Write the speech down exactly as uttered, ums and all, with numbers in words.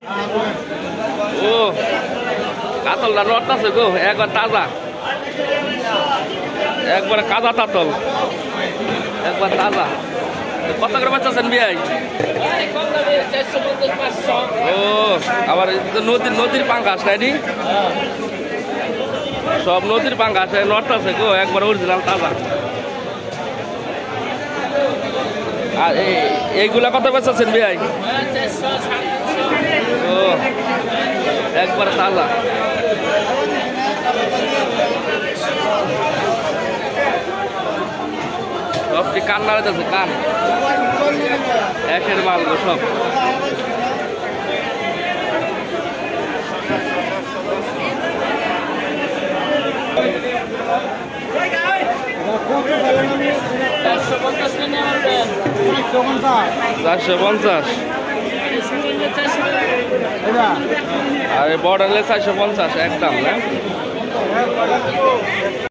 ও কাতলটা নড়তাছে গো, একবার তাজা, একবার কাজা কাতল, একবার তাজা। কত করে বাঁচাচ্ছেন বিয়াই? ও আবার নদীর নদীর পাঙ্গাস নাইনি, সব নদীর পাঙ্গাস নড়তাছে গো, একবার অরিজিনাল তাজা। আর এইগুলা কত বেচাচ্ছেন বিয়াই? ও একবার তাজা। সবটি কান নাড়াইতেছে, কান একের মাল গো সব। চারশো পঞ্চাশ আর বড় হলে চারশো পঞ্চাশ একদম না।